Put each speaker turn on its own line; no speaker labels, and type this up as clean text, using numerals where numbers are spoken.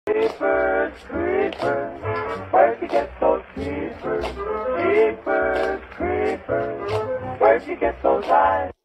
Creepers, creepers, where'd you get those creepers? Creepers, creepers, where'd you get those eyes?